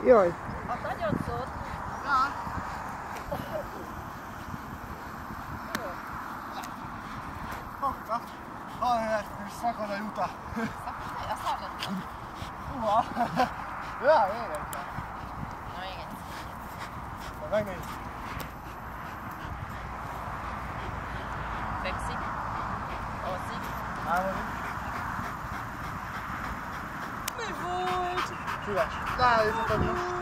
Jaj. Hát nagyon szólt. Ja. Hoppá. Ahelyett, és szakad a juta. Azt hallottam. Uha. Ja, éget. Na még egyszer. Na megnézd. Fekszik. Alszik. Álmodik. Mi volt? Füles. Rájöttetek most.